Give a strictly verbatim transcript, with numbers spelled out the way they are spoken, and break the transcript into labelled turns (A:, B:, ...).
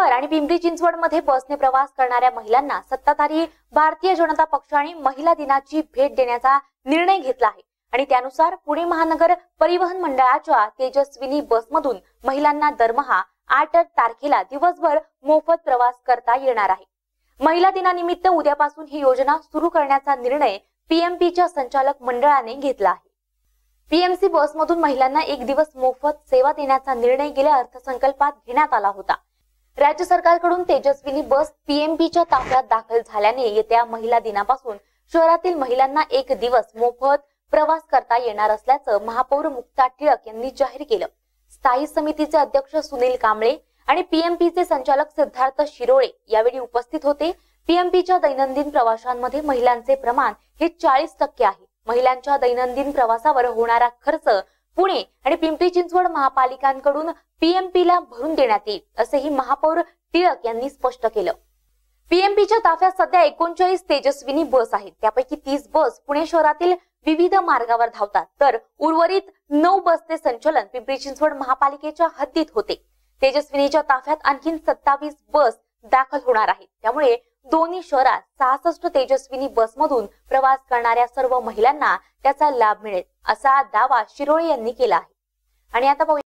A: आणि पिंपरी चिंचवड मध्ये बसने प्रवास करणाऱ्या महिलांना सत्ताधारी भारतीय जनता पक्षाने महिला दिनाची भेट देण्याचा निर्णय घेतला आहे आणि त्यानुसार पुणे महानगर परिवहन मंडळाच्या तेजस्विनी बसमधून महिलांना दरमहा आठ तारखेला दिवसभर मोफत प्रवास करता येणार आहे। महिला दिनानिमित्त उद्यापासून ही योजना सुरू करण्याचा निर्णय पीएमपीच्या संचालक मंडळाने घेतला आहे। पीएमसी बसमधून महिलांना एक दिवस मोफत सेवा देण्याचा निर्णय गेल्या अर्थसंकल्पात घेण्यात आला होता। राज्य सरकारकडून तेजस्विनी बस पीएमपीच्या ताफ्यात दाखल झाल्याने येत्या महिला दिनापासून शहरातील महिलांना एक दिवस मोफत प्रवास करता येणार असल्याचं महापौर मुक्ता टिळक यांनी जाहीर केलं। स्थायी समितीचे अध्यक्ष सुनील कांबळे आणि पीएमपीचे संचालक सिद्धार्थ शिरोळे यावेळी उपस्थित होते। पीएमपीच्या दैनंदिन प्रवाशांमध्ये महिलांचे प्रमाण हे चाळीस टक्के आहे। महिलांच्या दैनंदिन प्रवासावर होणारा खर्च पुणे आणि पिंपरी चिंचवड महापालिकांकडून पीएमपीला भरून देण्यात येईल असेही महापौर टिळक यांनी स्पष्ट केलं। पीएमपीच्या ताफ्यात सध्या एकोणचाळीस तेजस्विनी बस आहेत, त्यापैकी तीस बस पुणे शहरातील विविध मार्गावर धावतात, तर उर्वरित नऊ बसचे संचलन पिंपरी चिंचवड महापालिकेच्या हद्दीत होते। तेजस्विनीच्या ताफ्यात आणखी सत्तावीस बस दाखल होणार आहेत, त्यामुळे दोन्ही शहरात सहासष्ट तेजस्विनी बसमधून प्रवास करणाऱ्या सर्व महिलांना त्याचा लाभ मिळेल असा दावा शिरोळे यांनी केला आहे। आणि आता